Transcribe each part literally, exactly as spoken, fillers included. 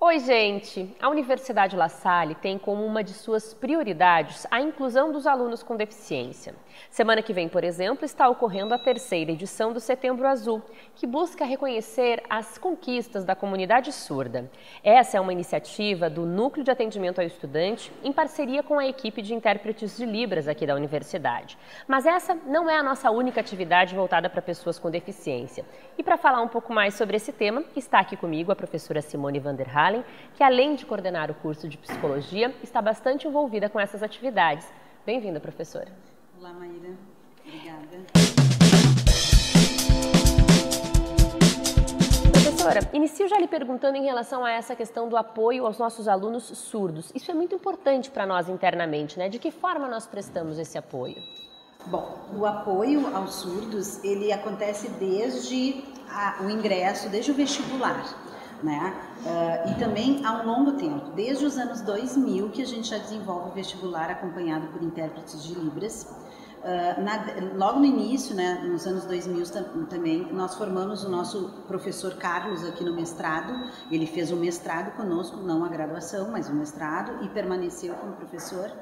Oi, gente! A Universidade La Salle tem como uma de suas prioridades a inclusão dos alunos com deficiência. Semana que vem, por exemplo, está ocorrendo a terceira edição do Setembro Azul, que busca reconhecer as conquistas da comunidade surda. Essa é uma iniciativa do Núcleo de Atendimento ao Estudante, em parceria com a equipe de intérpretes de Libras aqui da universidade. Mas essa não é a nossa única atividade voltada para pessoas com deficiência. E para falar um pouco mais sobre esse tema, está aqui comigo a professora Simone Vanderhalen, que além de coordenar o curso de Psicologia, está bastante envolvida com essas atividades. Bem-vinda, professora. Olá, Maíra. Obrigada. Professora, inicio já lhe perguntando em relação a essa questão do apoio aos nossos alunos surdos. Isso é muito importante para nós internamente, né? De que forma nós prestamos esse apoio? Bom, o apoio aos surdos, ele acontece desde a, o ingresso, desde o vestibular, né? Uh, e também há um longo tempo, desde os anos dois mil, que a gente já desenvolve o vestibular acompanhado por intérpretes de Libras. Uh, na, logo no início, né, nos anos dois mil também, nós formamos o nosso professor Carlos aqui no mestrado. Ele fez o mestrado conosco, não a graduação, mas o mestrado, e permaneceu como professor.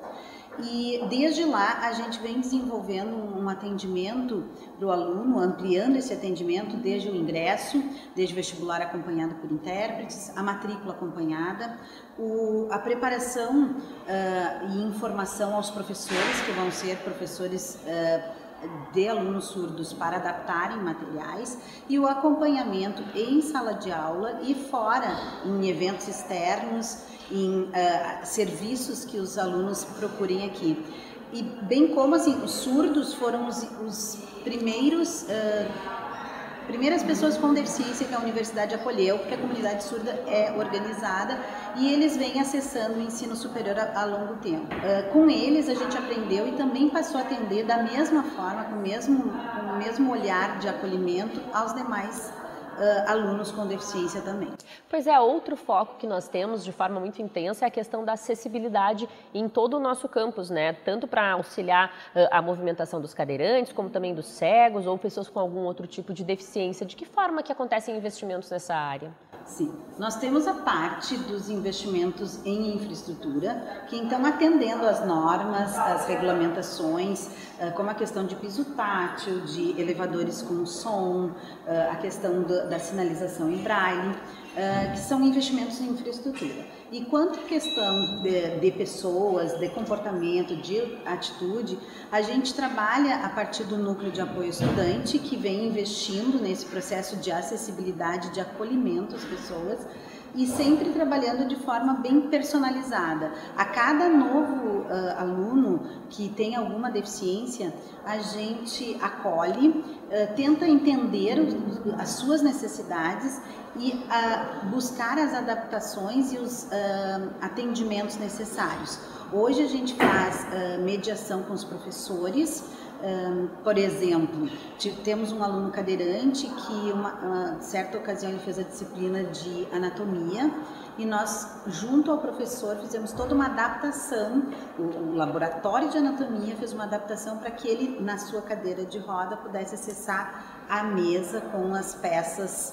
E desde lá a gente vem desenvolvendo um atendimento para o aluno, ampliando esse atendimento desde o ingresso, desde o vestibular acompanhado por intérpretes, a matrícula acompanhada, o, a preparação uh, e informação aos professores, que vão ser professores uh, de alunos surdos para adaptarem materiais, e o acompanhamento em sala de aula e fora, em eventos externos, em uh, serviços que os alunos procurem aqui. E bem como assim, os surdos foram os, os primeiros, uh, primeiras pessoas com deficiência que a universidade acolheu, porque a comunidade surda é organizada e eles vêm acessando o ensino superior a, a longo tempo. Uh, com eles a gente aprendeu e também passou a atender da mesma forma, com o mesmo, com o mesmo olhar de acolhimento aos demais Uh, alunos com deficiência também. Pois é, outro foco que nós temos de forma muito intensa é a questão da acessibilidade em todo o nosso campus, né? Tanto para auxiliar uh, a movimentação dos cadeirantes, como também dos cegos ou pessoas com algum outro tipo de deficiência. De que forma que acontecem investimentos nessa área? Sim, nós temos a parte dos investimentos em infraestrutura, que então atendendo às normas, às regulamentações, como a questão de piso tátil, de elevadores com som, a questão da sinalização em braille, que são investimentos em infraestrutura. E quanto à questão de, de pessoas, de comportamento, de atitude, a gente trabalha a partir do núcleo de apoio estudante, que vem investindo nesse processo de acessibilidade, de acolhimento às pessoas, e sempre trabalhando de forma bem personalizada. A cada novo uh, aluno que tem alguma deficiência, a gente acolhe, uh, tenta entender os, as suas necessidades e uh, buscar as adaptações e os uh, atendimentos necessários. Hoje a gente faz uh, mediação com os professores. Um, por exemplo, temos um aluno cadeirante que uma, uma certa ocasião ele fez a disciplina de anatomia e nós, junto ao professor, fizemos toda uma adaptação, o, o laboratório de anatomia fez uma adaptação para que ele, na sua cadeira de roda, pudesse acessar a mesa com as peças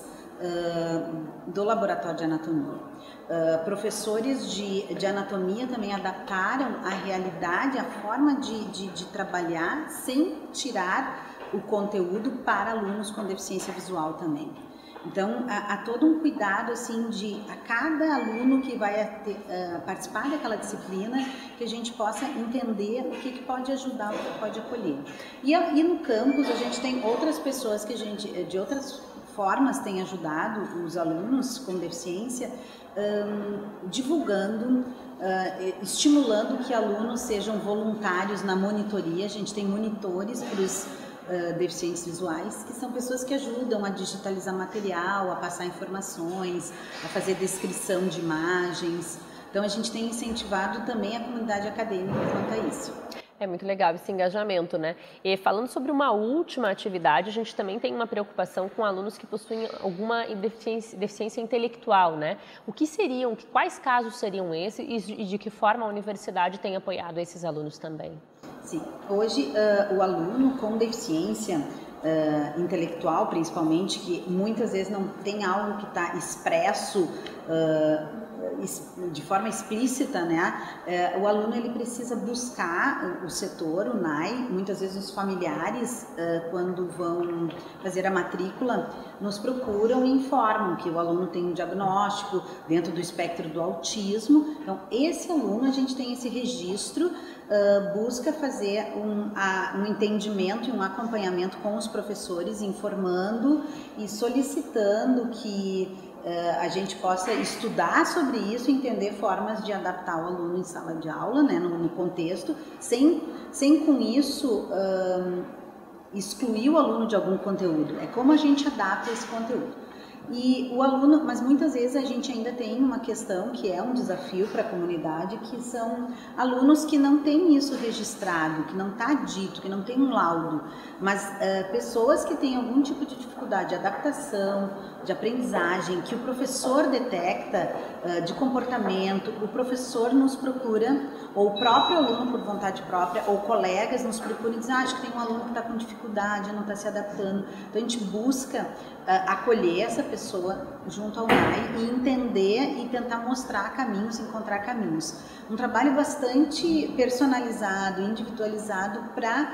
uh, do laboratório de anatomia. Uh, professores de, de anatomia também adaptaram a realidade, a forma de, de, de trabalhar sem tirar o conteúdo para alunos com deficiência visual também. Então, há, há todo um cuidado assim de a cada aluno que vai ter, uh, participar daquela disciplina, que a gente possa entender o que, que pode ajudar, o que pode acolher. E, e no campus a gente tem outras pessoas que a gente, de outras formas, tem ajudado os alunos com deficiência, Um, divulgando, uh, estimulando que alunos sejam voluntários na monitoria. A gente tem monitores para os uh, deficientes visuais, que são pessoas que ajudam a digitalizar material, a passar informações, a fazer descrição de imagens. Então a gente tem incentivado também a comunidade acadêmica quanto a isso. É muito legal esse engajamento, né? E falando sobre uma última atividade, a gente também tem uma preocupação com alunos que possuem alguma deficiência, deficiência intelectual, né? O que seriam, quais casos seriam esses e de que forma a universidade tem apoiado esses alunos também? Sim, hoje uh, o aluno com deficiência uh, intelectual, principalmente, que muitas vezes não tem algo que está expresso uh, de forma explícita, né, o aluno ele precisa buscar o setor, o N A I, muitas vezes os familiares, quando vão fazer a matrícula, nos procuram e informam que o aluno tem um diagnóstico dentro do espectro do autismo. Então, esse aluno, a gente tem esse registro, busca fazer um, um entendimento e um acompanhamento com os professores, informando e solicitando que Uh, a gente possa estudar sobre isso, entender formas de adaptar o aluno em sala de aula, né, no, no contexto, sem, sem com isso uh, excluir o aluno de algum conteúdo. É como a gente adapta esse conteúdo. E o aluno, mas muitas vezes a gente ainda tem uma questão que é um desafio para a comunidade, que são alunos que não têm isso registrado, que não está dito, que não tem um laudo, mas uh, pessoas que têm algum tipo de dificuldade de adaptação, de aprendizagem, que o professor detecta uh, de comportamento, o professor nos procura, ou o próprio aluno por vontade própria, ou colegas nos procuram e dizem, ah, acho que tem um aluno que está com dificuldade, não está se adaptando. Então a gente busca uh, acolher essa pessoa junto ao N A I e entender e tentar mostrar caminhos, encontrar caminhos. Um trabalho bastante personalizado, individualizado para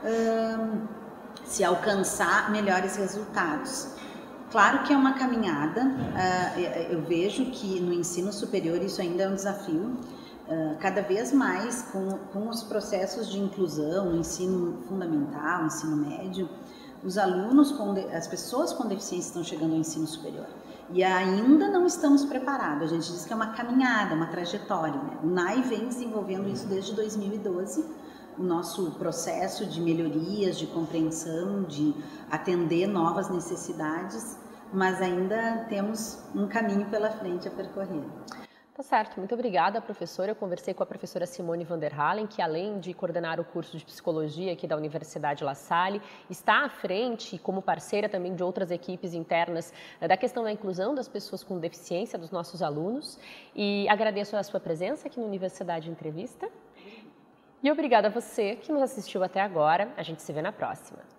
uh, se alcançar melhores resultados. Claro que é uma caminhada, uh, eu vejo que no ensino superior isso ainda é um desafio, uh, cada vez mais com, com os processos de inclusão, no ensino fundamental, no ensino médio, os alunos, com de, as pessoas com deficiência estão chegando ao ensino superior e ainda não estamos preparados. A gente diz que é uma caminhada, uma trajetória, né? O N A I vem desenvolvendo isso desde dois mil e doze, o nosso processo de melhorias, de compreensão, de atender novas necessidades, mas ainda temos um caminho pela frente a percorrer. Tá certo, muito obrigada, professora. Eu conversei com a professora Simone van der Hallen, que além de coordenar o curso de psicologia aqui da Universidade La Salle, está à frente, como parceira também de outras equipes internas, da questão da inclusão das pessoas com deficiência, dos nossos alunos. E agradeço a sua presença aqui no Universidade Entrevista. E obrigada a você que nos assistiu até agora. A gente se vê na próxima.